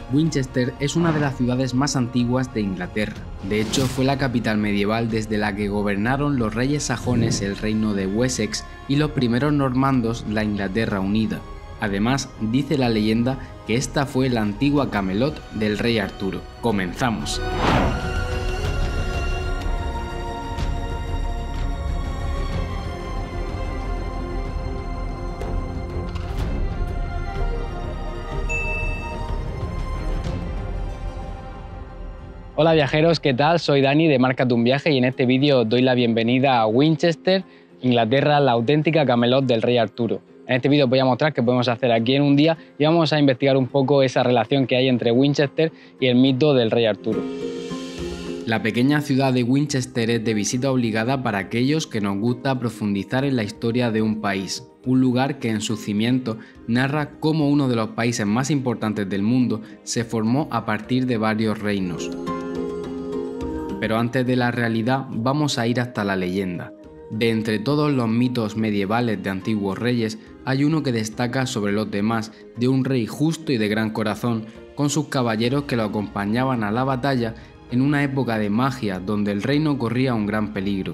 Winchester es una de las ciudades más antiguas de Inglaterra. De hecho, fue la capital medieval desde la que gobernaron los reyes sajones el reino de Wessex y los primeros normandos la Inglaterra unida. Además, dice la leyenda que esta fue la antigua Camelot del rey Arturo. ¡Comenzamos! Hola viajeros, ¿qué tal? Soy Dani de Márcate un Viaje y en este vídeo os doy la bienvenida a Winchester, Inglaterra, la auténtica Camelot del rey Arturo. En este vídeo os voy a mostrar qué podemos hacer aquí en un día y vamos a investigar un poco esa relación que hay entre Winchester y el mito del rey Arturo. La pequeña ciudad de Winchester es de visita obligada para aquellos que nos gusta profundizar en la historia de un país. Un lugar que en su cimiento narra cómo uno de los países más importantes del mundo se formó a partir de varios reinos. Pero antes de la realidad vamos a ir hasta la leyenda. De entre todos los mitos medievales de antiguos reyes, hay uno que destaca sobre los demás, de un rey justo y de gran corazón, con sus caballeros que lo acompañaban a la batalla en una época de magia donde el reino corría un gran peligro.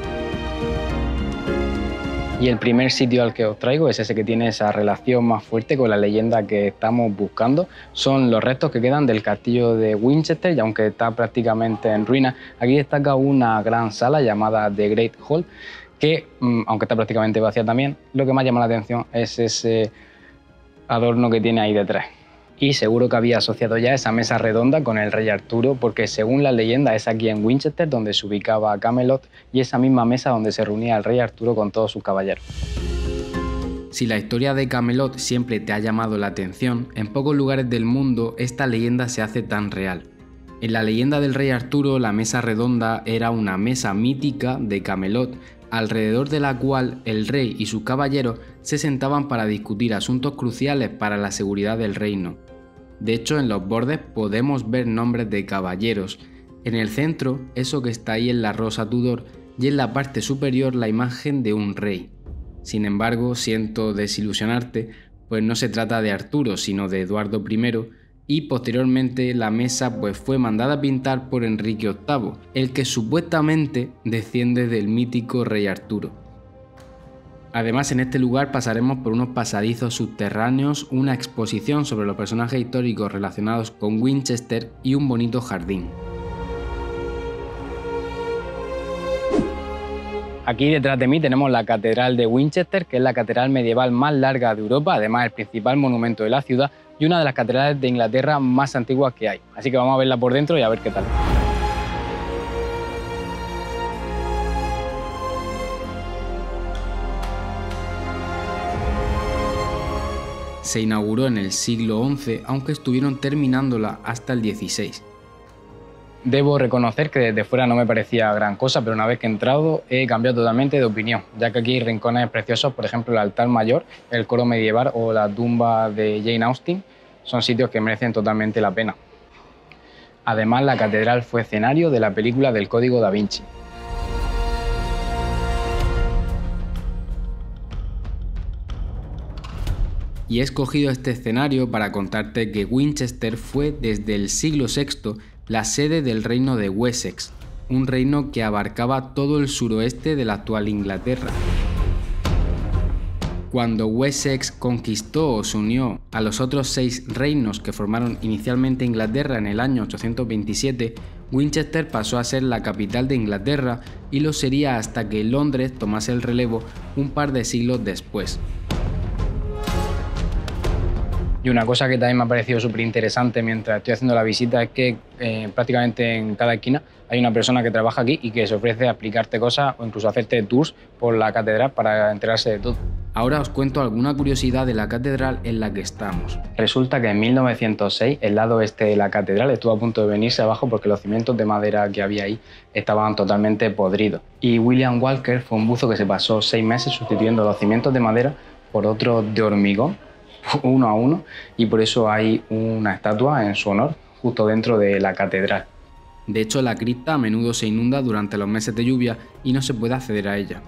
Y el primer sitio al que os traigo es ese que tiene esa relación más fuerte con la leyenda que estamos buscando. Son los restos que quedan del castillo de Winchester y aunque está prácticamente en ruinas, aquí destaca una gran sala llamada The Great Hall que, aunque está prácticamente vacía también, lo que más llama la atención es ese adorno que tiene ahí detrás. Y seguro que había asociado ya esa mesa redonda con el rey Arturo, porque según la leyenda es aquí en Winchester donde se ubicaba Camelot y esa misma mesa donde se reunía el rey Arturo con todos sus caballeros. Si la historia de Camelot siempre te ha llamado la atención, en pocos lugares del mundo esta leyenda se hace tan real. En la leyenda del rey Arturo, la mesa redonda era una mesa mítica de Camelot, alrededor de la cual el rey y sus caballeros se sentaban para discutir asuntos cruciales para la seguridad del reino. De hecho, en los bordes podemos ver nombres de caballeros. En el centro, eso que está ahí en la rosa Tudor, y en la parte superior la imagen de un rey. Sin embargo, siento desilusionarte, pues no se trata de Arturo, sino de Eduardo I, y posteriormente la mesa fue mandada a pintar por Enrique VIII, el que supuestamente desciende del mítico rey Arturo. Además, en este lugar pasaremos por unos pasadizos subterráneos, una exposición sobre los personajes históricos relacionados con Winchester y un bonito jardín. Aquí detrás de mí tenemos la Catedral de Winchester, que es la catedral medieval más larga de Europa, además el principal monumento de la ciudad y una de las catedrales de Inglaterra más antiguas que hay. Así que vamos a verla por dentro y a ver qué tal. Se inauguró en el siglo XI, aunque estuvieron terminándola hasta el XVI. Debo reconocer que desde fuera no me parecía gran cosa, pero una vez que he entrado he cambiado totalmente de opinión, ya que aquí hay rincones preciosos, por ejemplo el altar mayor, el coro medieval o la tumba de Jane Austen, son sitios que merecen totalmente la pena. Además, la catedral fue escenario de la película del Código Da Vinci. Y he escogido este escenario para contarte que Winchester fue desde el siglo VI la sede del reino de Wessex, un reino que abarcaba todo el suroeste de la actual Inglaterra. Cuando Wessex conquistó o se unió a los otros 6 reinos que formaron inicialmente Inglaterra en el año 827, Winchester pasó a ser la capital de Inglaterra y lo sería hasta que Londres tomase el relevo un par de siglos después. Y una cosa que también me ha parecido súper interesante mientras estoy haciendo la visita es que prácticamente en cada esquina hay una persona que trabaja aquí y que se ofrece a explicarte cosas o incluso hacerte tours por la catedral para enterarse de todo. Ahora os cuento alguna curiosidad de la catedral en la que estamos. Resulta que en 1906 el lado este de la catedral estuvo a punto de venirse abajo porque los cimientos de madera que había ahí estaban totalmente podridos. Y William Walker fue un buzo que se pasó 6 meses sustituyendo los cimientos de madera por otros de hormigón, uno a uno, y por eso hay una estatua en su honor justo dentro de la catedral. De hecho, la cripta a menudo se inunda durante los meses de lluvia y no se puede acceder a ella.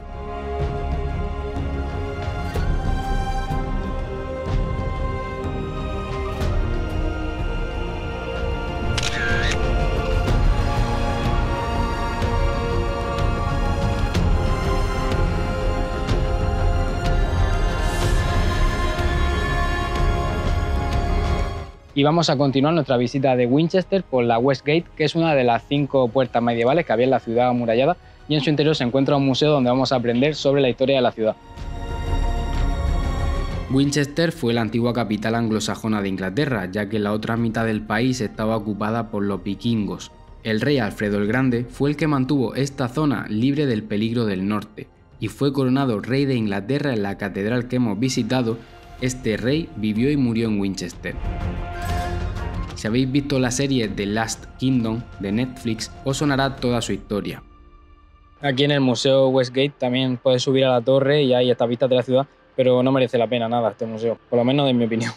Y vamos a continuar nuestra visita de Winchester por la West Gate, que es una de las 5 puertas medievales que había en la ciudad amurallada, y en su interior se encuentra un museo donde vamos a aprender sobre la historia de la ciudad. Winchester fue la antigua capital anglosajona de Inglaterra, ya que la otra mitad del país estaba ocupada por los vikingos. El rey Alfredo el Grande fue el que mantuvo esta zona libre del peligro del norte, y fue coronado rey de Inglaterra en la catedral que hemos visitado. Este rey vivió y murió en Winchester. Si habéis visto la serie The Last Kingdom de Netflix, os sonará toda su historia. Aquí en el Museo Westgate también puedes subir a la torre y hay esta vista de la ciudad, pero no merece la pena nada este museo, por lo menos en mi opinión.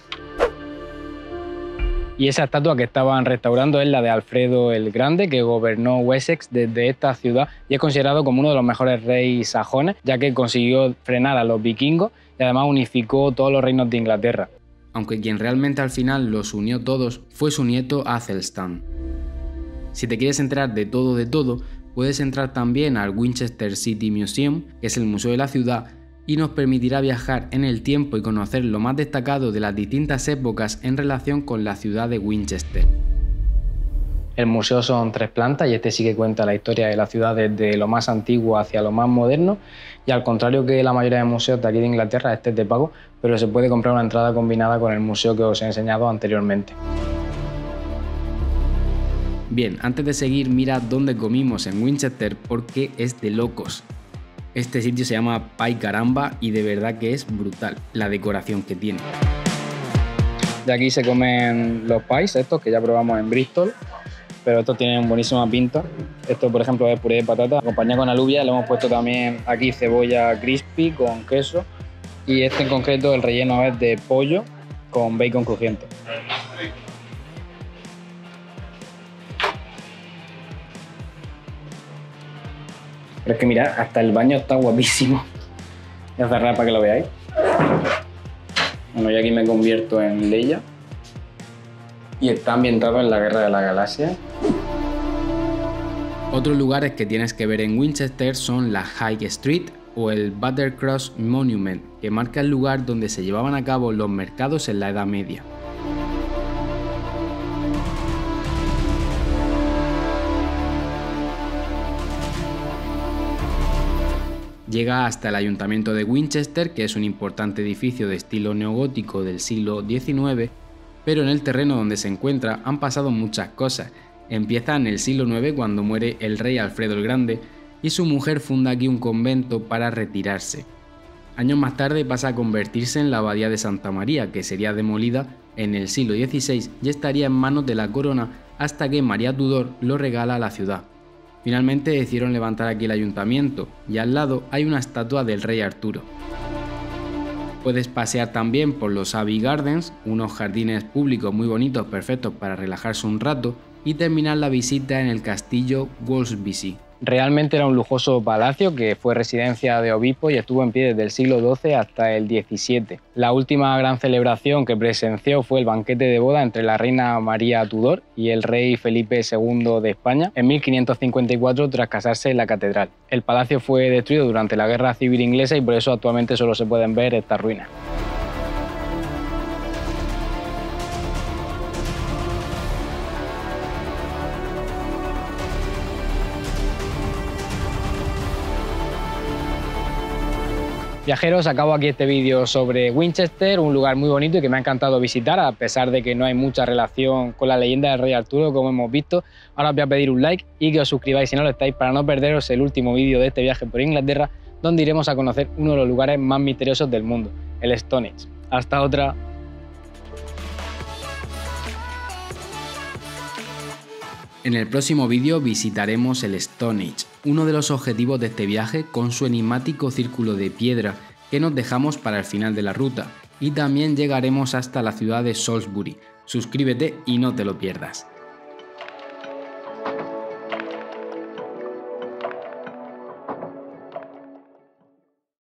Y esa estatua que estaban restaurando es la de Alfredo el Grande, que gobernó Wessex desde esta ciudad y es considerado como uno de los mejores reyes sajones, ya que consiguió frenar a los vikingos y además unificó todos los reinos de Inglaterra. Aunque quien realmente al final los unió todos fue su nieto Athelstan. Si te quieres enterar de todo, puedes entrar también al Winchester City Museum, que es el museo de la ciudad, y nos permitirá viajar en el tiempo y conocer lo más destacado de las distintas épocas en relación con la ciudad de Winchester. El museo son 3 plantas y este sí que cuenta la historia de la ciudad desde lo más antiguo hacia lo más moderno, y al contrario que la mayoría de museos de aquí de Inglaterra, este es de pago, pero se puede comprar una entrada combinada con el museo que os he enseñado anteriormente. Bien, antes de seguir, mira dónde comimos en Winchester porque es de locos. Este sitio se llama Pie Caramba y de verdad que es brutal la decoración que tiene. De aquí se comen los pies, estos que ya probamos en Bristol, pero estos tienen buenísima pinta. Esto, por ejemplo, es puré de patata acompañado con alubia. Le hemos puesto también aquí cebolla crispy con queso, y este en concreto el relleno es de pollo con bacon crujiente. Pero es que mirad, hasta el baño está guapísimo. Voy a cerrar para que lo veáis. Bueno, yo aquí me convierto en Leia. Y está ambientado en la Guerra de la Galaxia. Otros lugares que tienes que ver en Winchester son la High Street o el Buttercross Monument, que marca el lugar donde se llevaban a cabo los mercados en la Edad Media. Llega hasta el Ayuntamiento de Winchester, que es un importante edificio de estilo neogótico del siglo XIX, pero en el terreno donde se encuentra han pasado muchas cosas. Empieza en el siglo IX cuando muere el rey Alfredo el Grande y su mujer funda aquí un convento para retirarse. Años más tarde pasa a convertirse en la abadía de Santa María, que sería demolida en el siglo XVI y estaría en manos de la corona hasta que María Tudor lo regala a la ciudad. Finalmente decidieron levantar aquí el ayuntamiento y al lado hay una estatua del rey Arturo. Puedes pasear también por los Abbey Gardens, unos jardines públicos muy bonitos, perfectos para relajarse un rato, y terminar la visita en el castillo Wolsey. Realmente era un lujoso palacio que fue residencia de obispos y estuvo en pie desde el siglo XII hasta el XVII. La última gran celebración que presenció fue el banquete de boda entre la reina María Tudor y el rey Felipe II de España en 1554 tras casarse en la catedral. El palacio fue destruido durante la Guerra Civil Inglesa y por eso actualmente solo se pueden ver estas ruinas. Viajeros, acabo aquí este vídeo sobre Winchester, un lugar muy bonito y que me ha encantado visitar, a pesar de que no hay mucha relación con la leyenda del rey Arturo, como hemos visto. Ahora os voy a pedir un like y que os suscribáis si no lo estáis, para no perderos el último vídeo de este viaje por Inglaterra, donde iremos a conocer uno de los lugares más misteriosos del mundo, el Stonehenge. Hasta otra. En el próximo vídeo visitaremos el Stonehenge, uno de los objetivos de este viaje con su enigmático círculo de piedra que nos dejamos para el final de la ruta, y también llegaremos hasta la ciudad de Salisbury. Suscríbete y no te lo pierdas.